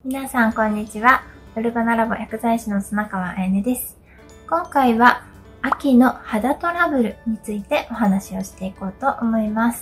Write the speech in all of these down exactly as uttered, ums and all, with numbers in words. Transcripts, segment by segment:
皆さんこんにちは。ウルバナラボ薬剤師の砂川あやねです。今回は秋の肌トラブルについてお話をしていこうと思います。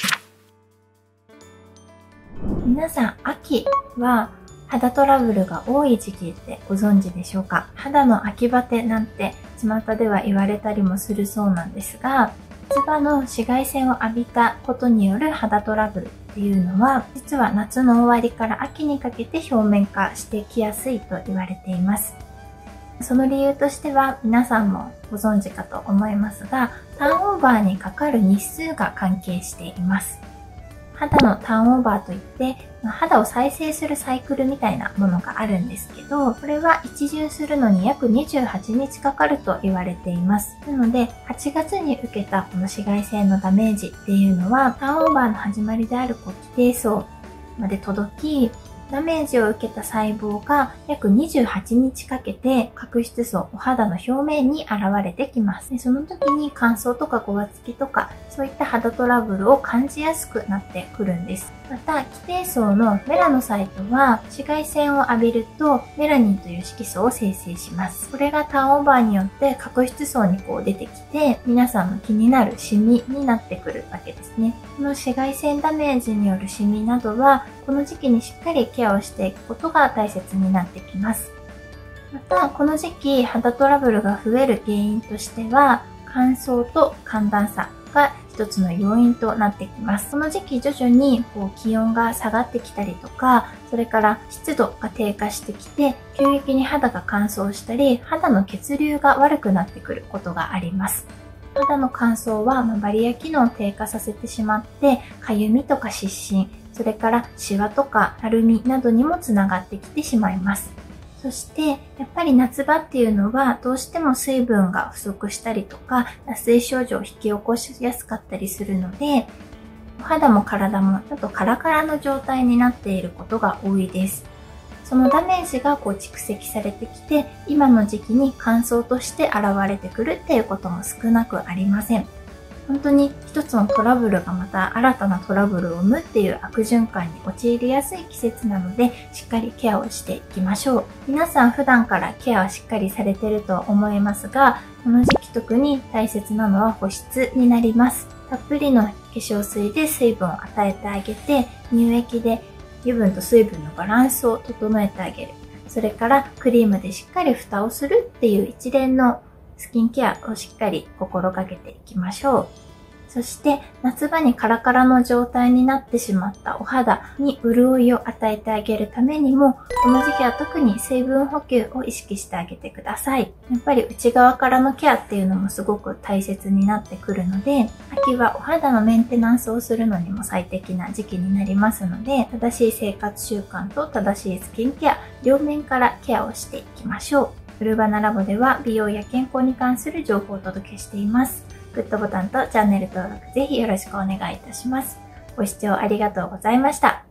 皆さん、秋は肌トラブルが多い時期ってご存知でしょうか？肌の秋バテなんて巷では言われたりもするそうなんですが、夏場の紫外線を浴びたことによる肌トラブルっていうのは、実は夏の終わりから秋にかけて表面化してきやすいと言われています。その理由としては皆さんもご存知かと思いますが、ターンオーバーにかかる日数が関係しています。肌のターンオーバーといって、肌を再生するサイクルみたいなものがあるんですけど、これは一巡するのに約にじゅうはちにちかかると言われています。なので、はちがつに受けたこの紫外線のダメージっていうのは、ターンオーバーの始まりであるこう基底層まで届き、ダメージを受けた細胞が約にじゅうはちにちかけて角質層、お肌の表面に現れてきます。でその時に乾燥とかごわつきとかそういった肌トラブルを感じやすくなってくるんです。また、基底層のメラノサイトは紫外線を浴びるとメラニンという色素を生成します。これがターンオーバーによって角質層にこう出てきて、皆さんの気になるシミになってくるわけですね。この紫外線ダメージによるシミなどはこの時期にしっかりケアをしていくことが大切になってきます。また、この時期肌トラブルが増える原因としては、乾燥と寒暖差が一つの要因となってきます。この時期徐々にこう気温が下がってきたりとか、それから湿度が低下してきて、急激に肌が乾燥したり、肌の血流が悪くなってくることがあります。肌の乾燥はバリア機能を低下させてしまって、かゆみとか湿疹、それからシワとかたるみなどにもつながってきてしまいます。そして、やっぱり夏場っていうのはどうしても水分が不足したりとか、脱水症状を引き起こしやすかったりするので、お肌も体もちょっとカラカラの状態になっていることが多いです。そのダメージがこう蓄積されてきて、今の時期に乾燥として現れてくるっていうことも少なくありません。本当に一つのトラブルがまた新たなトラブルを生むっていう悪循環に陥りやすい季節なので、しっかりケアをしていきましょう。皆さん普段からケアをしっかりされていると思いますが、この時期特に大切なのは保湿になります。たっぷりの化粧水で水分を与えてあげて、乳液で油分と水分のバランスを整えてあげる。それからクリームでしっかり蓋をするっていう一連のスキンケアをしっかり心がけていきましょう。そして夏場にカラカラの状態になってしまったお肌に潤いを与えてあげるためにも、この時期は特に水分補給を意識してあげてください。やっぱり内側からのケアっていうのもすごく大切になってくるので、秋はお肌のメンテナンスをするのにも最適な時期になりますので、正しい生活習慣と正しいスキンケア、両面からケアをしていきましょう。ウルバナラボでは美容や健康に関する情報をお届けしています。グッドボタンとチャンネル登録ぜひよろしくお願いいたします。ご視聴ありがとうございました。